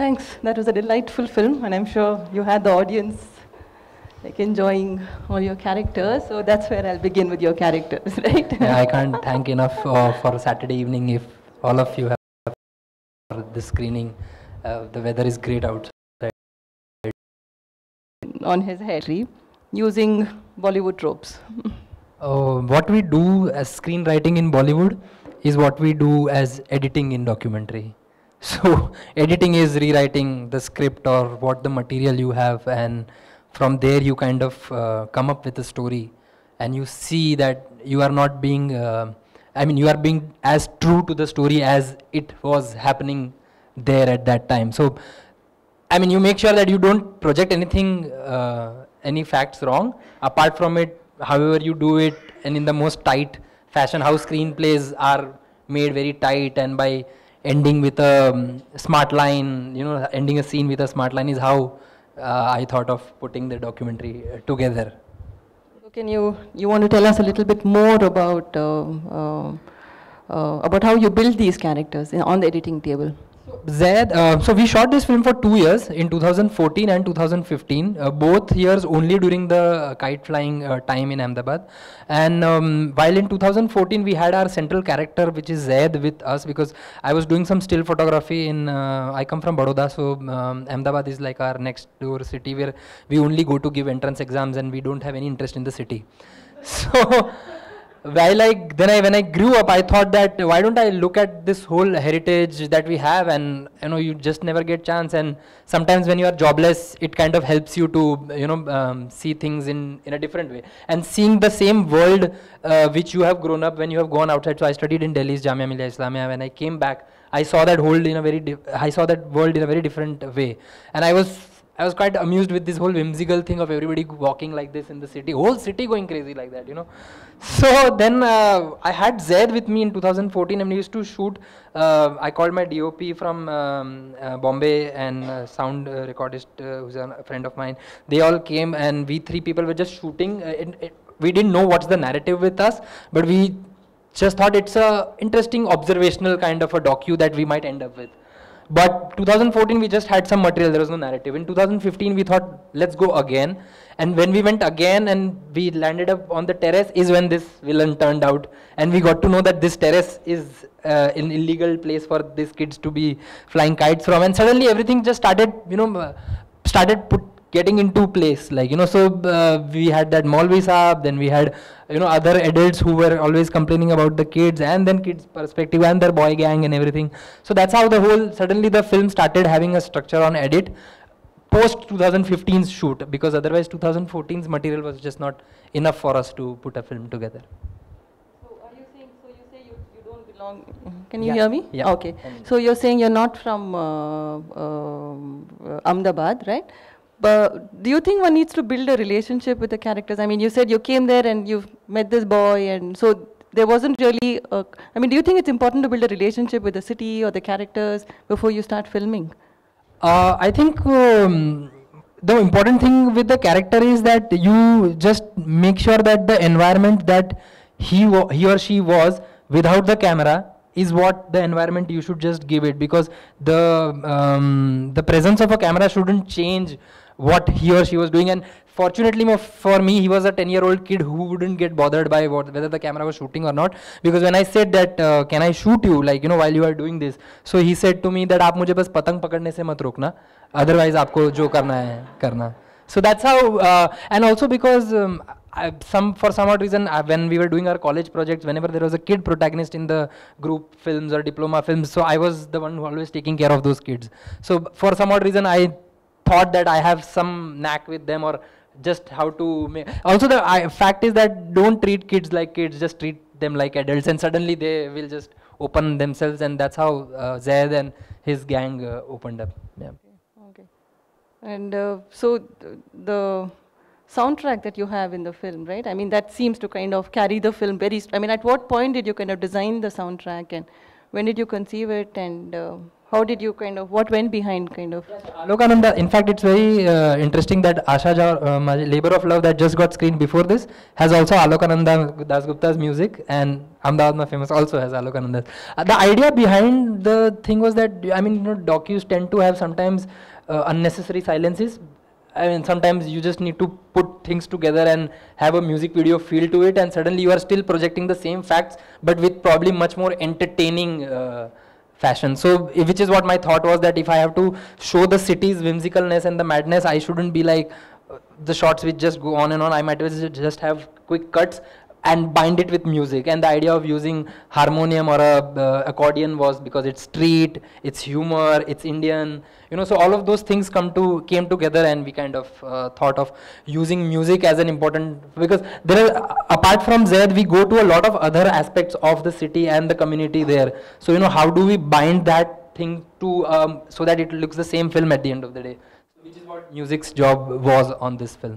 Thanks. That was a delightful film, and I'm sure you had the audience like enjoying all your characters. So that's where I'll begin with your characters, right? Yeah, I can't thank enough for Saturday evening if all of you have this screening. The weather is great outside. On his head, using Bollywood tropes. What we do as screenwriting in Bollywood is what we do as editing in documentary. So editing is rewriting the script or what the material you have, and from there you kind of come up with a story, and you see that you are not being, you are being as true to the story as it was happening there at that time. So you make sure that you don't project anything, any facts wrong. Apart from it, however you do it, and in the most tight fashion, how screenplays are made very tight, and by ending with a smart line, ending a scene with a smart line is how I thought of putting the documentary together. So can you want to tell us a little bit more about how you build these characters on the editing table? Zaid, so we shot this film for 2 years, in 2014 and 2015, both years only during the kite flying time in Ahmedabad. And while in 2014 we had our central character, which is Zaid, with us, because I was doing some still photography in, I come from Baroda, so Ahmedabad is like our next door city where we only go to give entrance exams and we don't have any interest in the city. So when I grew up, I thought that why don't I look at this whole heritage that we have, and you just never get chance, and sometimes when you are jobless, it kind of helps you to see things in a different way, and seeing the same world which you have grown up when you have gone outside. So I studied in Delhi's Jamia Millia Islamia. When I came back, I saw that world in a very different way, and I was quite amused with this whole whimsical thing of everybody walking like this in the city, whole city going crazy like that, So then I had Zaid with me in 2014, and we used to shoot. I called my DOP from Bombay and sound recordist who's a friend of mine. They all came, and we 3 people were just shooting. We didn't know what's the narrative with us, but we just thought it's a interesting observational kind of a docu that we might end up with. But 2014 we just had some material, there was no narrative. In 2015 we thought, let's go again. And when we went again and we landed up on the terrace is when this villain turned out. And we got to know that this terrace is an illegal place for these kids to be flying kites from. And suddenly everything just started, getting into place, so we had that Maulvi Saab, then we had other adults who were always complaining about the kids, and then kids perspective and their boy gang and everything. So that's how suddenly the film started having a structure on edit post 2015's shoot, because otherwise 2014's material was just not enough for us to put a film together. So are you saying, so you say you don't belong, can you hear me? Yeah. Okay. So you're saying you're not from Ahmedabad, right? But do you think one needs to build a relationship with the characters? I mean, you said you came there and you met this boy, and so there wasn't really do you think it's important to build a relationship with the city or the characters before you start filming? I think the important thing with the character is that you just make sure that the environment that he or she was without the camera is what the environment you should just give it, because the presence of a camera shouldn't change what he or she was doing. And fortunately for me, he was a 10-year-old kid who wouldn't get bothered by whether the camera was shooting or not, because when I said that can I shoot you while you are doing this, so he said to me that aap mujhe bas patang pakadne se mat rokna, otherwise aapko jo karna hai karna. So that's how and also because for some odd reason when we were doing our college projects, whenever there was a kid protagonist in the group films or diploma films, so I was the one who always taking care of those kids. So for some odd reason I thought that I have some knack with them, or just how to make. Also the fact is that don't treat kids like kids, just treat them like adults, and suddenly they will just open themselves, and that's how Zaid and his gang opened up. Yeah. Okay. And so the soundtrack that you have in the film, right? I mean, that seems to kind of carry the film very, at what point did you kind of design the soundtrack, and when did you conceive it, and How did you kind of, what went behind kind of? Alokananda, in fact, it's very interesting that Asha my Labor of Love that just got screened before this has also Alokananda Dasgupta's music, and Ahmedabad Ma Famous also has Alokananda. The idea behind the thing was that, I mean, docus tend to have sometimes unnecessary silences. I mean, sometimes you just need to put things together and have a music video feel to it, and suddenly you are still projecting the same facts, but with probably much more entertaining fashion. So, which is what my thought was, that if I have to show the city's whimsicalness and the madness, I shouldn't be like the shots which just go on and on. I might as well just have quick cuts and bind it with music. And the idea of using harmonium or a accordion was because it's street, it's humor, it's Indian, so all of those things came together, and we kind of thought of using music as an important, because there are, apart from Zaid, we go to a lot of other aspects of the city and the community there. So how do we bind that thing to so that it looks the same film at the end of the day, which is what music's job was on this film.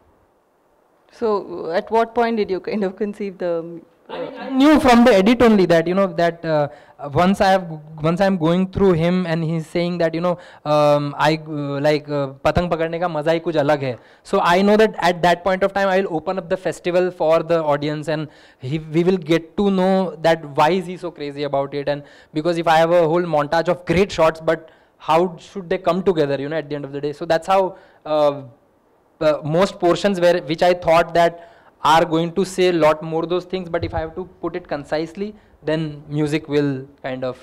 So, at what point did you kind of conceive the? I knew from the edit only that that once I'm going through him and he's saying that I like patang pakadne ka maza hi kuch alag hai. So I know that at that point of time I will open up the festival for the audience, and we will get to know that why is he so crazy about it, and because if I have a whole montage of great shots, but how should they come together at the end of the day. So that's how most portions which I thought that are going to say a lot more those things, but if I have to put it concisely, then music will kind of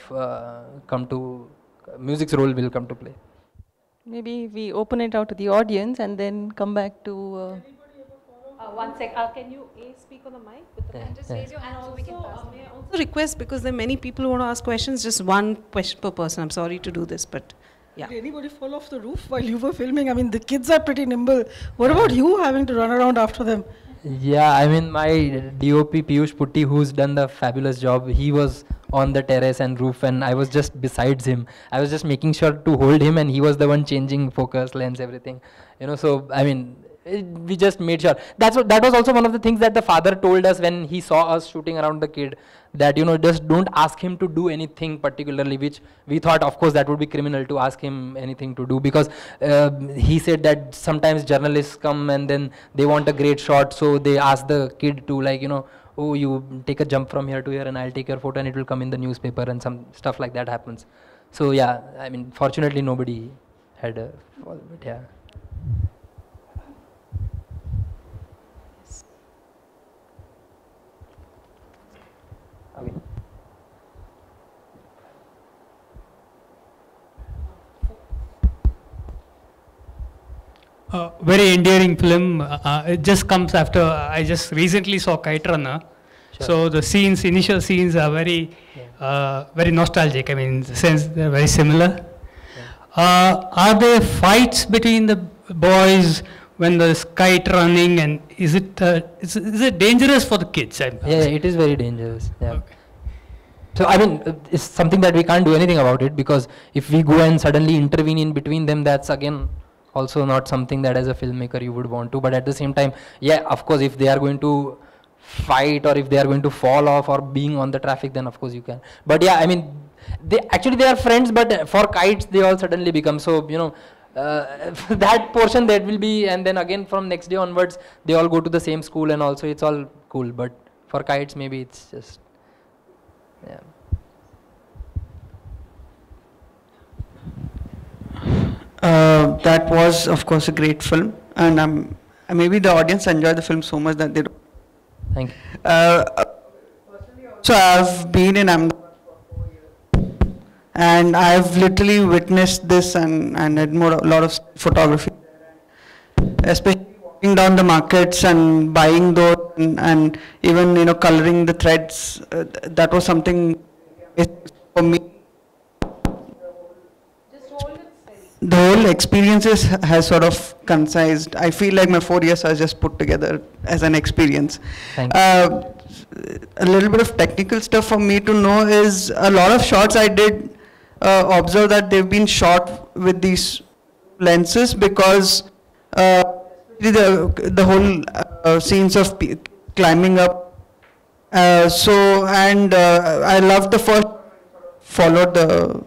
music's role will come to play. Maybe we open it out to the audience and then come back to. One sec. Can you speak on the mic? And just raise your hand so we can pass. May I also request, because there are many people who want to ask questions, just one question per person. I'm sorry to do this, but yeah. Did anybody fall off the roof while you were filming? I mean, the kids are pretty nimble. What about you having to run around after them? Yeah, I mean, my DOP Piyush Putti, who's done the fabulous job, he was on the terrace and roof, and I was just besides him. I was just making sure to hold him, and he was the one changing focus, lens, everything. So I mean, we just made sure. That was also one of the things that the father told us when he saw us shooting around the kid, that just don't ask him to do anything particularly, which we thought, of course, that would be criminal to ask him anything to do, because he said that sometimes journalists come and then they want a great shot, so they ask the kid to, like, oh, you take a jump from here to here and I'll take your photo and it will come in the newspaper, and some stuff like that happens. So yeah, I mean, fortunately nobody had a fall, but yeah. Very endearing film. It just comes after I just recently saw Kite Runner. Sure. So the initial scenes are very, very nostalgic. I mean, in the sense they're very similar. Yeah. Are there fights between the boys when there's kite running, and is it dangerous for the kids? Yeah, it is very dangerous. Yeah. Okay. So I mean, it's something that we can't do anything about it, because if we go and suddenly intervene in between them, that's again also not something that as a filmmaker you would want to. But at the same time, yeah, of course, if they are going to fight or if they are going to fall off or being on the traffic, then of course you can. But yeah, I mean, they are friends, but for kites they all suddenly become so, that portion that will be, and then again from next day onwards they all go to the same school, and also it's all cool. But for kites maybe it's just, yeah. That was, of course, a great film, and maybe the audience enjoyed the film so much that they don't. Thank you. So I've been in Ahmedabad for 4 years, and I've literally witnessed this and admired a lot of photography, especially walking down the markets and buying those, and even coloring the threads. That was something for me. The whole experience has sort of concised. I feel like my 4 years are just put together as an experience. Thank you. A little bit of technical stuff for me to know is a lot of shots I did observe that they've been shot with these lenses, because the whole scenes of climbing up. I love the first followed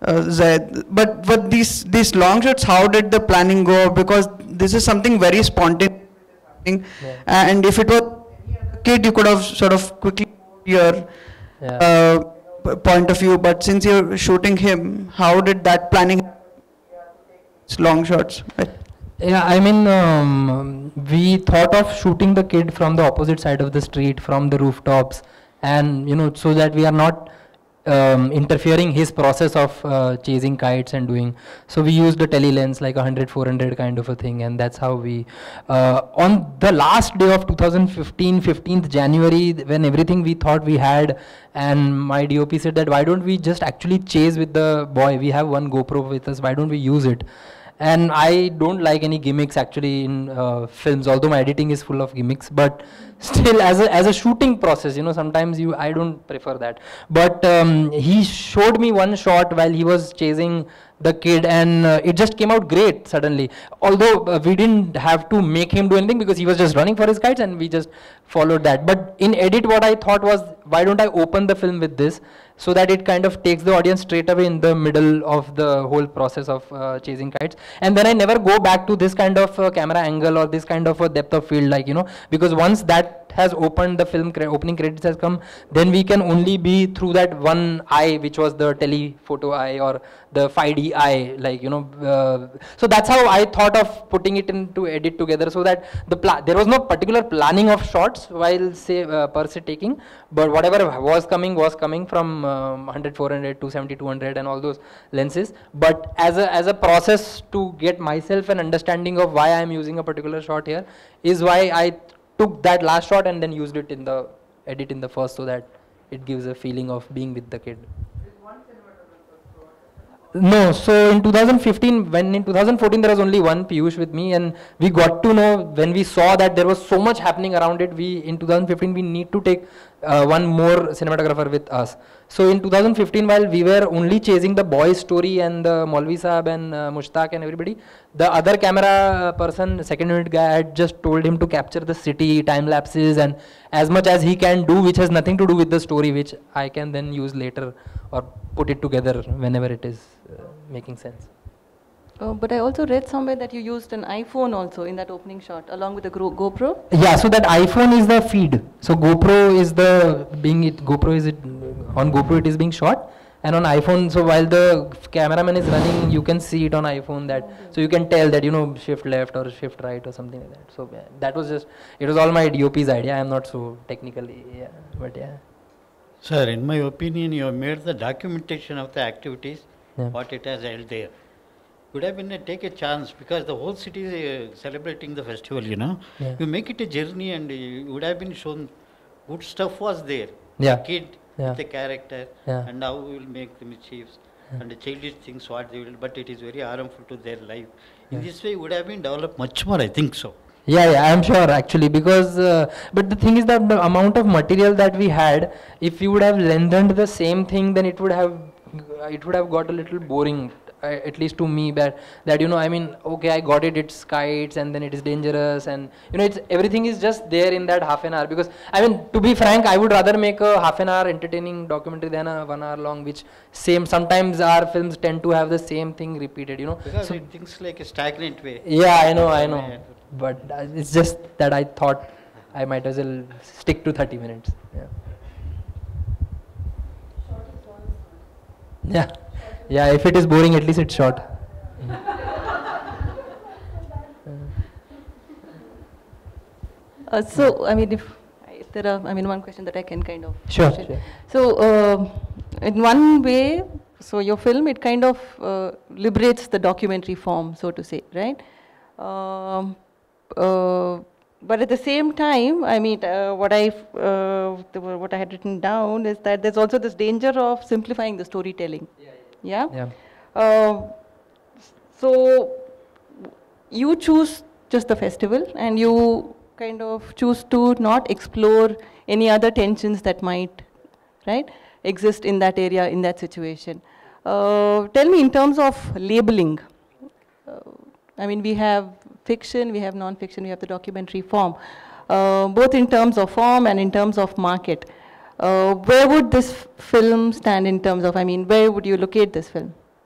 Zaid. But these long shots, how did the planning go? Because this is something very spontaneous. And if it was any other kid, you could have sort of quickly your point of view. But since you're shooting him, how did that planning? It's long shots. Right? Yeah, I mean, we thought of shooting the kid from the opposite side of the street, from the rooftops, and so that we are not interfering his process of chasing kites and doing. So we used a tele lens, like 100-400 kind of a thing, and that's how we. On the last day of 2015, 15th January, when everything we thought we had, and my DOP said that why don't we just actually chase with the boy? We have one GoPro with us. Why don't we use it? And I don't like any gimmicks actually in films, although my editing is full of gimmicks, but still as a shooting process, sometimes I don't prefer that. But he showed me one shot while he was chasing the kid, and it just came out great suddenly. Although we didn't have to make him do anything because he was just running for his kites and we just followed that. But in edit, what I thought was, why don't I open the film with this, so that it kind of takes the audience straight away in the middle of the whole process of chasing kites. And then I never go back to this kind of camera angle or this kind of a depth of field, like, because once that has opened, the film opening credits has come, then we can only be through that one eye, which was the telephoto eye or the 5D eye, like, so that's how I thought of putting it into edit together, so that there was no particular planning of shots while per se taking, but whatever was coming from 100-400, 270-200 and all those lenses. But as a process to get myself an understanding of why I am using a particular shot here is why I took that last shot and then used it in the edit in the first, so that it gives a feeling of being with the kid. No, so in 2015, when in 2014 there was only one Piyush with me, and we got to know when we saw that there was so much happening around it, in 2015 we need to take one more cinematographer with us. So in 2015, while we were only chasing the boy's story and the Maulvi Saab and Mushtaq and everybody, the other camera person, second unit guy, had just told him to capture the city, time lapses and as much as he can do, which has nothing to do with the story, which I can then use later or put it together whenever it is making sense. But I also read somewhere that you used an iPhone also in that opening shot along with the GoPro. Yeah, so that iPhone is the feed. So GoPro is on GoPro it is being shot, and on iPhone, so while the cameraman is running, you can see it on iPhone, that so you can tell that shift left or shift right or something like that. So that was it was all my DOP's idea. I am not so technically, but yeah. Sir, in my opinion, you have made the documentation of the activities, what it has held there. Could have been take a chance, because the whole city is celebrating the festival, Yeah. You make it a journey, and you would have been shown good stuff was there. Yeah. The kid, the character, Yeah. and how we will make the mischiefs, and the childish things what they will, but it is very harmful to their life. In this way, would have been developed much more, I think so. Yeah, I'm sure actually, because but the thing is that the amount of material that we had, if you would have lengthened the same thing, then it would have got a little boring, at least to me. That I mean, okay, I got it, it's kites, and then it is dangerous, and it's everything is just there in that half an hour. Because I mean, to be frank, I would rather make a half an hour entertaining documentary than a 1 hour long, which sometimes our films tend to have the same thing repeated, Because so, it thinks like a stagnant way. yeah, I know. But it's just that I thought I might as well stick to 30 minutes. Yeah, if it is boring, at least it's short. So, I mean, if there are, one question that I can kind of... Sure. So, in one way, so your film, it kind of liberates the documentary form, so to say, right? But at the same time, I mean, what I had written down is that there's also this danger of simplifying the storytelling. Yeah. So you choose just the festival, and you kind of choose to not explore any other tensions that might, right, exist in that area, in that situation. Tell me, in terms of labeling, I mean, we have fiction, we have non-fiction, we have the documentary form. Both in terms of form and in terms of market. Where would this film stand in terms of, I mean, where would you locate this film?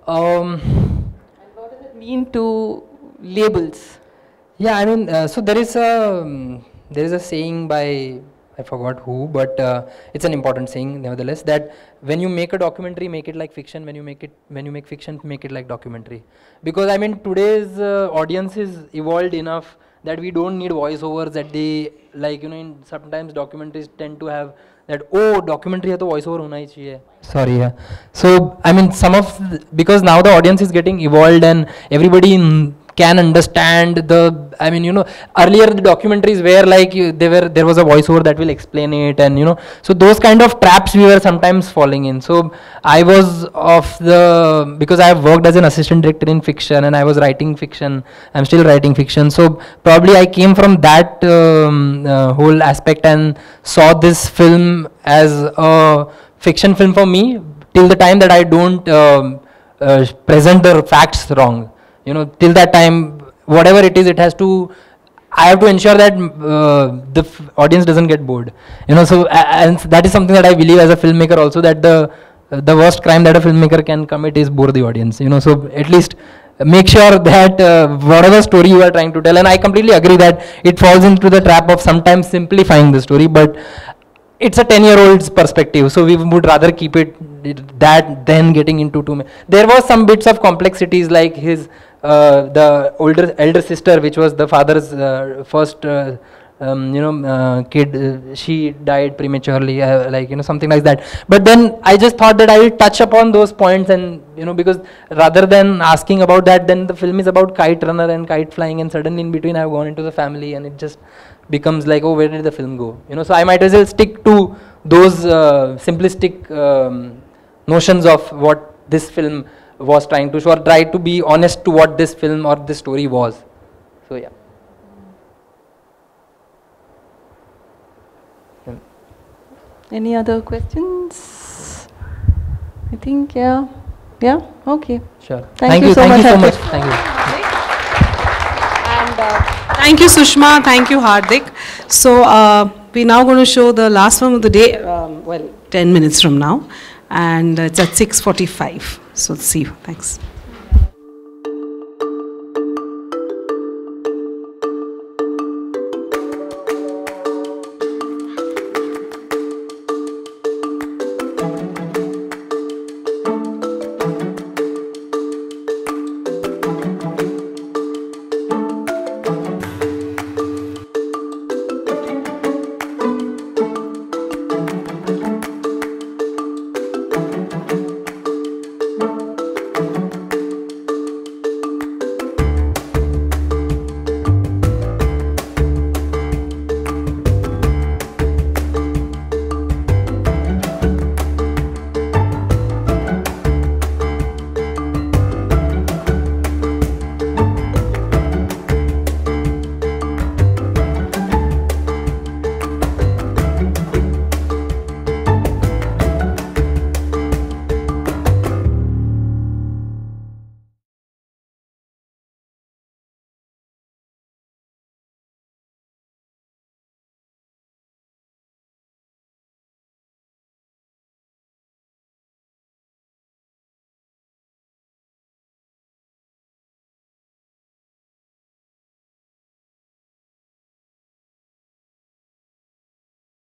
What does it mean to labels? Yeah, I mean, so there is a saying by, I forgot who, but it's an important saying nevertheless, that when you make a documentary, make it like fiction. When you make fiction, make it like documentary. Because I mean, today's audience is evolved enough that we don't need voiceovers. That they like, sometimes documentaries tend to have that, oh, documentary hai to voiceover hona hi chahiye. Sorry, yeah. So I mean, because now the audience is getting evolved and everybody can understand earlier the documentaries were like there was a voiceover that will explain it, and so those kind of traps we were sometimes falling in. So I was because I have worked as an assistant director in fiction and I was writing fiction. I'm still writing fiction, so probably I came from that whole aspect and saw this film as a fiction film for me till the time that I don't present the facts wrong. Till that time, whatever it is, I have to ensure that the audience doesn't get bored. So and that is something that I believe as a filmmaker also, that the worst crime that a filmmaker can commit is bore the audience. So at least make sure that whatever story you are trying to tell, and I completely agree that it falls into the trap of sometimes simplifying the story, but it's a 10-year-old's perspective, so we would rather keep it that than getting into too many. There was some bits of complexities, like his the elder sister, which was the father's first kid, she died prematurely, something like that. But then I just thought that I will touch upon those points, and because rather than asking about that, then the film is about kite runner and kite flying, and suddenly in between I've gone into the family, and it just becomes like, oh, where did the film go? So I might as well stick to those simplistic notions of what this film was trying to show, or try to be honest to what this film or this story was. So yeah. Any other questions? I think, yeah, okay. Sure. Thank you so much. Thank you. And thank you, Sushma. Thank you, Hardik. So we're now going to show the last film of the day, 10 minutes from now, and it's at 6:45. So see you. Thanks.